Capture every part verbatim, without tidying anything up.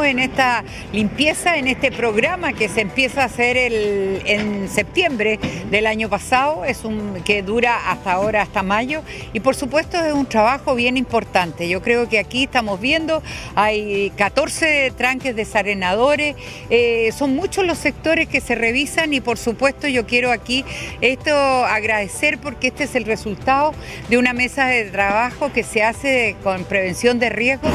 estamos en esta limpieza, en este programa que se empieza a hacer el, en septiembre del año pasado, es un que dura hasta ahora, hasta mayo, y por supuesto es un trabajo bien importante. Yo creo que aquí estamos viendo, hay catorce tranques desarenadores, eh, son muchos los sectores que se revisan y por supuesto yo quiero aquí esto agradecer porque este es el resultado de una mesa de trabajo que se hace con prevención de riesgos.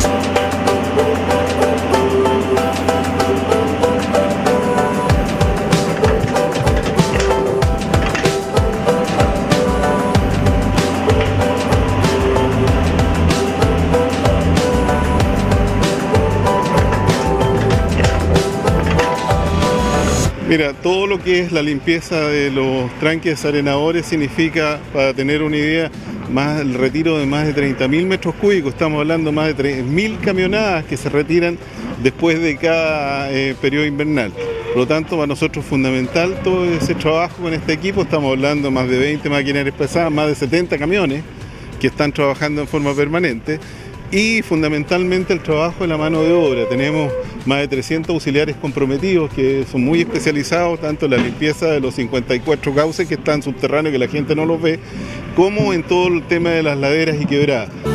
Mira, todo lo que es la limpieza de los tranques desarenadores significa, para tener una idea, más el retiro de más de treinta mil metros cúbicos. Estamos hablando de más de tres mil camionadas que se retiran después de cada eh, periodo invernal. Por lo tanto, para nosotros es fundamental todo ese trabajo con este equipo. Estamos hablando de más de veinte maquinarias pesadas, más de setenta camiones que están trabajando en forma permanente. Y fundamentalmente el trabajo de la mano de obra. Tenemos más de trescientos auxiliares comprometidos que son muy especializados tanto en la limpieza de los cincuenta y cuatro cauces que están subterráneos que la gente no los ve, como en todo el tema de las laderas y quebradas.